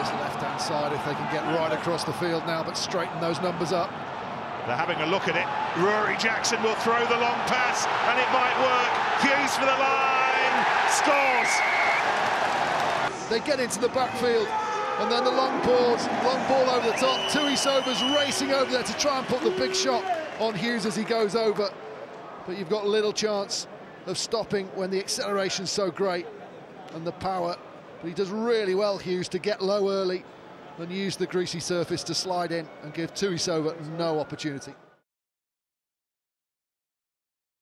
this left-hand side if they can get right across the field now, but straighten those numbers up. They're having a look at it. Rory Jackson will throw the long pass, and it might work. Hughes for the line, scores! They get into the backfield, and then the long ball over the top. Tuisoba's racing over there to try and put the big shot on Hughes as he goes over. But you've got little chance of stopping when the acceleration's so great and the power. But he does really well, Hughes, to get low early and use the greasy surface to slide in and give Tuisova no opportunity.